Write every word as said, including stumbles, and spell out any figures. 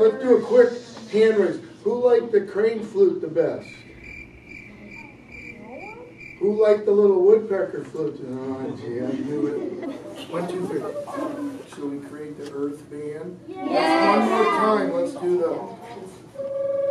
let's do a quick hand raise. Who liked the crane flute the best? Who liked the little woodpecker flute? Oh, gee, I knew it. One, two, three. Shall we create the earth band? Yeah. One more time. Let's do the...